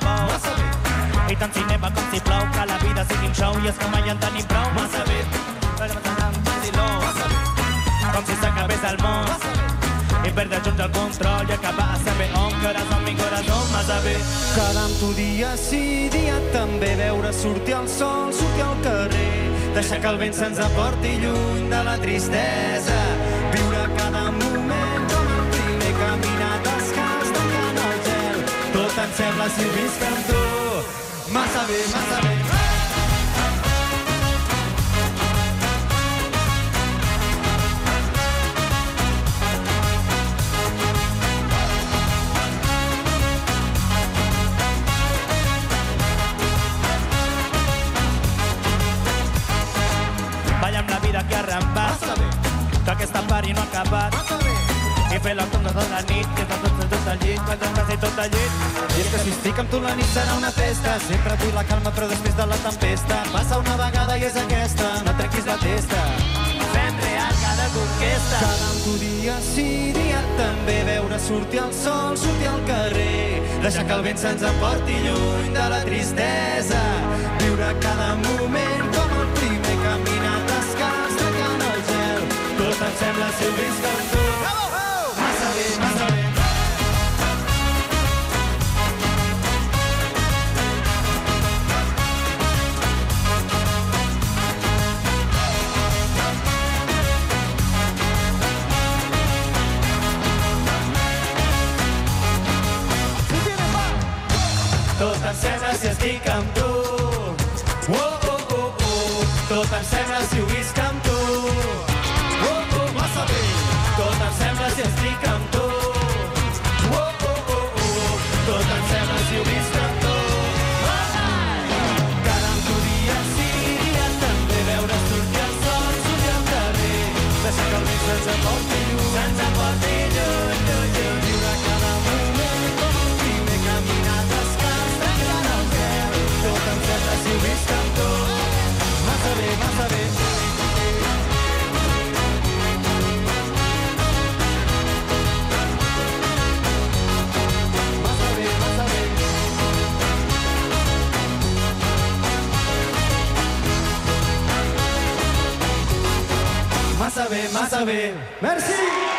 bou. I tant cinema com si plou, que la vida sigui un show i és que mai en tenim prou. Massa bé, com si s'acabés el món i perdre junts el control i acabar a saber on corazón, mi corazón, massa bé. Quedar amb tu dia sí, dia també, veure sortir el sol, sortir al carrer, deixar que el vent se'ns aporti lluny de la tristesa, viure cada moment com el primer, caminar descalç tancant el gel, tot em sembla si ho visc amb tu, massa bé, massa bé. Balla amb la vida que ha rampat, que aquesta pari no ha acabat, i fer la ronda de la nit, que està tot al llit, que quasi tot al llit. I és que si estic amb tu la nit serà una festa, sempre vull la calma però després de la tempesta, passa una vegada i és aquesta, no trenquis la testa. Fem real cada conquesta. Quedar amb tu dia sí, dia també, veure sortir el sol, sortir al carrer, deixar que el vent se'ns emporti lluny de la tristesa, viure cada moment com el primer, caminar descalç tancant el gel, tot em sembla si ho visc amb tu. Massa bé, massa bé. Tot em sembla si estic amb tu. Tot em sembla si ho visc amb tu. Massa bé. Tot em sembla si estic amb tu. Tot em sembla si ho visc amb tu. Quedar amb tu dia sí, dia també, veure sortir el sol, sortir al carrer, deixar que el vent se'ns aporti lluny, viure cada moment com el primer, caminar descalç tancant el gel, tot em sembla si ho visc amb tu. Massa bé, massa bé. Massa bé, massa bé. Merci!